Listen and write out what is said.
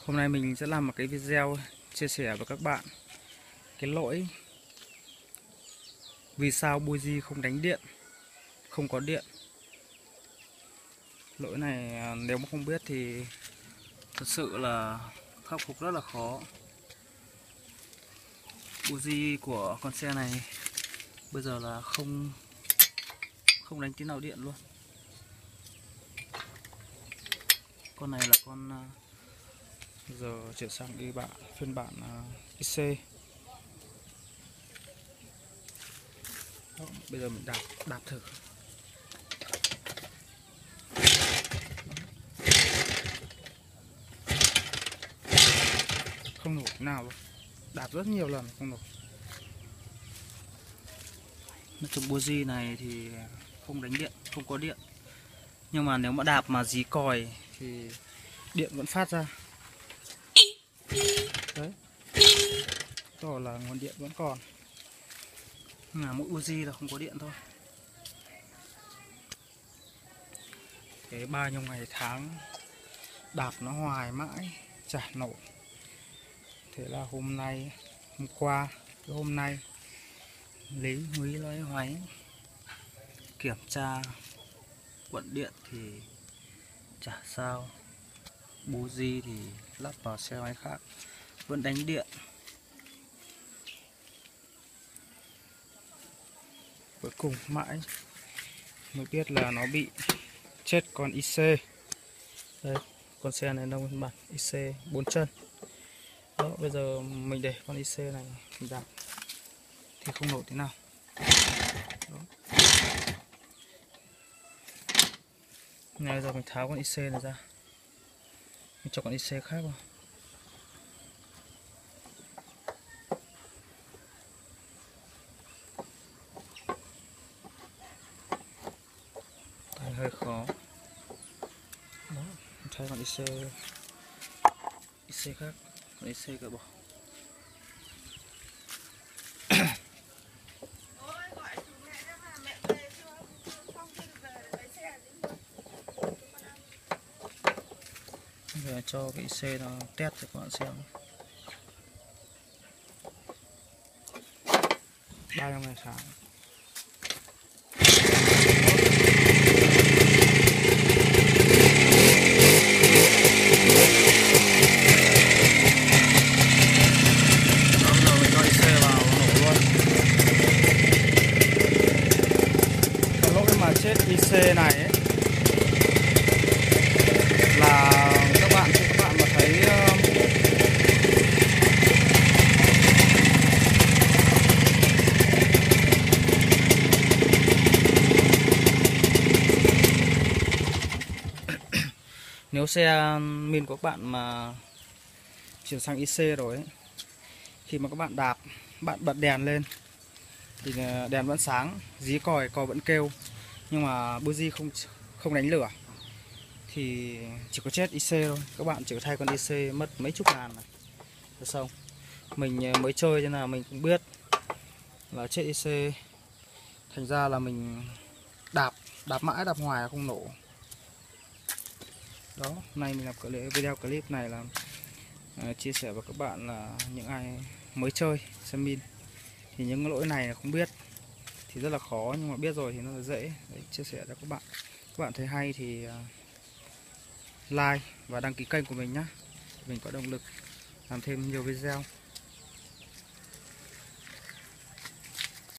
Hôm nay mình sẽ làm một cái video chia sẻ với các bạn cái lỗi vì sao buji không đánh điện, không có điện. Lỗi này nếu mà không biết thì thật sự là khắc phục rất là khó. Buji của con xe này bây giờ là không đánh tí nào điện luôn. Con này là con giờ chuyển sang phiên bản IC. Đó, bây giờ mình đạp thử. Không nổ nào luôn, đạp rất nhiều lần không nổ. Nói chung buji này thì không đánh điện, không có điện. Nhưng mà nếu mà đạp mà dí còi thì điện vẫn phát ra. Đấy, đó là nguồn điện vẫn còn. Nhưng mà mỗi buji là không có điện thôi. Cái bao nhiêu ngày tháng đạp nó hoài mãi chả nổ. Thế là hôm qua cái hôm nay lý Huy loay hoáy kiểm tra quận điện thì chả sao. Buji thì lắp vào xe máy khác vẫn đánh điện. Cuối cùng mãi mới biết là nó bị chết con IC. Đây, con xe này nông bản IC 4 chân. Đó, bây giờ mình để con IC này mình đạp thì không nổi thế nào. Đó. Bây giờ mình tháo con IC này ra, mình cho con IC khác vào. Tay hơi khó. Đó, thay con IC khác, con IC cỡ bỏ. Giờ cho cái IC nó test cho các bạn xem. 300 ngày sáng. Chết IC này ấy, là các bạn mà thấy nếu xe min của các bạn mà chuyển sang IC rồi ấy, khi mà các bạn đạp, bạn bật đèn lên thì đèn vẫn sáng, dí còi vẫn kêu, nhưng mà buji không đánh lửa thì chỉ có chết IC thôi. Các bạn chỉ có thay con IC mất mấy chục ngàn này. Được xong. Mình mới chơi cho nên là mình cũng biết là chết IC. Thành ra là mình đạp mãi, đạp hoài không nổ. Đó, hôm nay mình làm video clip này là chia sẻ với các bạn là những ai mới chơi xe min thì những lỗi này không biết thì rất là khó, nhưng mà biết rồi thì nó là dễ. Đấy, chia sẻ cho các bạn. Các bạn thấy hay thì like và đăng ký kênh của mình nhé, mình có động lực làm thêm nhiều video.